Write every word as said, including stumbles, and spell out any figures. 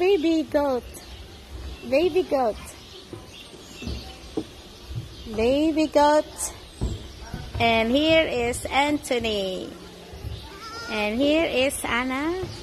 baby goat. Baby goat. Baby goat. And here is Anthony. And here is Anna.